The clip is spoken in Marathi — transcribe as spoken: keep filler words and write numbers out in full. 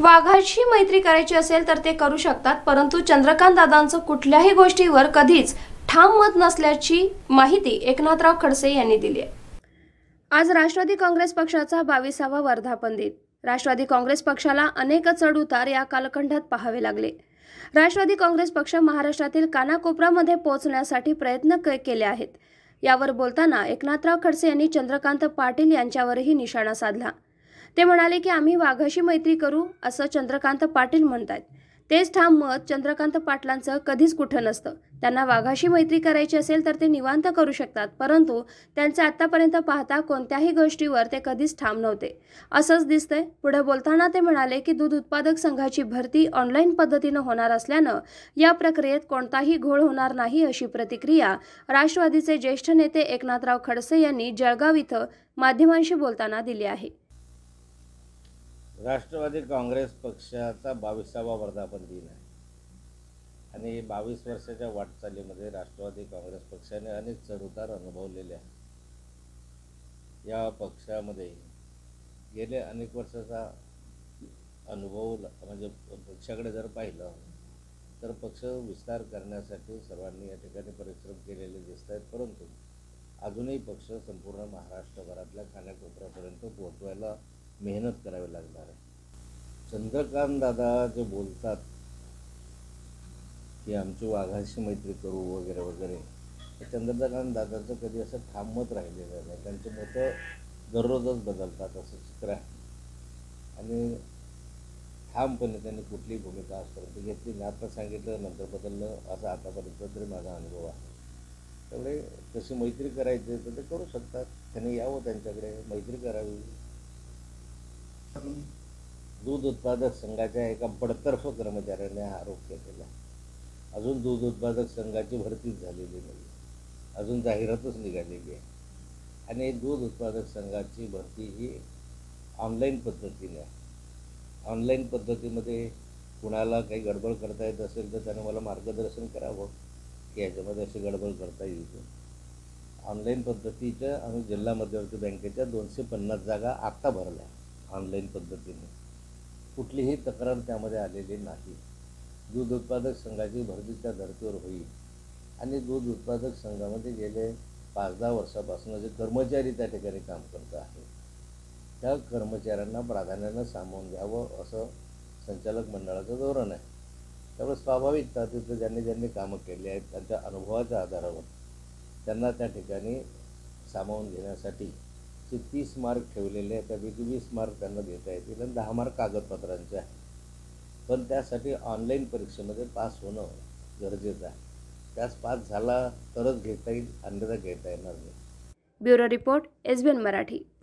वाघाशी मैत्री करायची असेल तर ते करू शकतात, परंतु चंद्रकांत दादांचं कुठल्याही गोष्टीवर कधीच ठाम मत नसल्याची माहिती एकनाथराव खडसे यांनी दिली आहे। आज राष्ट्रवादी काँग्रेस पक्षाचा बावीसावा वर्धापन दिन। राष्ट्रवादी काँग्रेस पक्षाला अनेक चढउतार या कालखंडात पाहावे लागले। राष्ट्रवादी काँग्रेस पक्ष महाराष्ट्रातील कानाकोपऱ्यामध्ये पोहोचण्यासाठी प्रयत्न केले आहेत। यावर बोलताना एकनाथराव खडसे यांनी चंद्रकांत पाटील यांच्यावरही निशाणा साधला। ते म्हणाले की आम्ही वाघाशी मैत्री करू असं चंद्रकांत पाटील म्हणतात। तेच ठाम मत चंद्रकांत पाटलांचं कधीच कुठं नसतं। त्यांना वाघाशी मैत्री करायची असेल तर ते निवांत करू शकतात, परंतु त्यांचे आतापर्यंत पाहता कोणत्याही गोष्टीवर ते कधीच ठाम नव्हते असंच दिसतंय। पुढे बोलताना ते म्हणाले की दूध उत्पादक संघाची भरती ऑनलाईन पद्धतीने होणार असल्यानं या प्रक्रियेत कोणताही घोळ होणार नाही अशी प्रतिक्रिया राष्ट्रवादीचे ज्येष्ठ नेते एकनाथराव खडसे यांनी जळगाव इथं माध्यमांशी बोलताना दिली आहे। राष्ट्रवादी काँग्रेस पक्षाचा बावीसावा वर्धापन दिन आहे आणि बावीस वर्षाच्या वाटचालीमध्ये राष्ट्रवादी काँग्रेस पक्षाने अनेक चढउतार अनुभवलेले आहेत। या पक्षामध्ये गेले अनेक वर्षाचा अनुभव म्हणजे पक्षाकडे जर पाहिलं तर पक्ष विस्तार करण्यासाठी सर्वांनी या ठिकाणी परिश्रम केलेले दिसत आहेत, परंतु अजूनही पक्ष संपूर्ण महाराष्ट्रभरातल्या कानाकोपऱ्यापर्यंत पोहोचवायला मेहनत करावी लागणार आहे। चंद्रकांत दादा जे बोलतात की आमची वाघाशी मैत्री करू वगैरे वगैरे, चंद्रकांत दादाचं कधी असं ठाम मत राहिलेलं नाही। त्यांचे मतं दररोजच बदलतात असं चित्र आहे आणि ठामपणे त्यांनी कुठलीही भूमिका आजपर्यंत घेतली नाही। आता सांगितलं नंतर बदललं असं आतापर्यंत तरी माझा अनुभव आहे। त्यामुळे कशी मैत्री करायची तर ते करू शकतात, त्यांनी यावं त्यांच्याकडे मैत्री करावी। दूध उत्पादक संघाच्या एका बडतर्फ कर्मचाऱ्याने हा आरोप केलेला आहे। अजून दूध उत्पादक संघाची भरतीच झालेली नाही, अजून जाहिरातच निघालेली आहे आणि दूध उत्पादक संघाची भरती ही ऑनलाईन पद्धतीने आहे। ऑनलाईन पद्धतीमध्ये कुणाला काही गडबड करता येत असेल तर त्याने मला मार्गदर्शन करावं की याच्यामध्ये अशी गडबड करता येईल। ऑनलाईन पद्धतीच्या आम्ही जिल्हा मध्यवर्ती बँकेच्या दोनशे पन्नास जागा आत्ता भरल्या ऑनलाईन पद्धतीने, कुठलीही तक्रार त्यामध्ये आलेली नाही। दूध उत्पादक संघाची भरती त्या धर्तीवर होईल आणि दूध उत्पादक संघामध्ये गेले पाच दहा वर्षापासून जे कर्मचारी त्या ठिकाणी काम करत आहेत त्या कर्मचाऱ्यांना प्राधान्यानं सामावून घ्यावं असं संचालक मंडळाचं धोरण आहे। त्यामुळे स्वाभाविकता तिथं ज्यांनी ज्यांनी कामं केली आहेत त्यांच्या अनुभवाच्या आधारावर त्यांना त्या ठिकाणी सामावून घेण्यासाठी जे तीस मार्क ठेवलेले आहेत त्यापैकी वीस मार्क त्यांना देता येतील आणि दहा मार्क कागदपत्रांचे आहेत, पण त्यासाठी ऑनलाईन परीक्षेमध्ये पास होणं गरजेचं आहे। त्यास पास झाला तरच घेता येईल, अन्यथा घेता येणार नाही। Bureau report, S B N Marathi.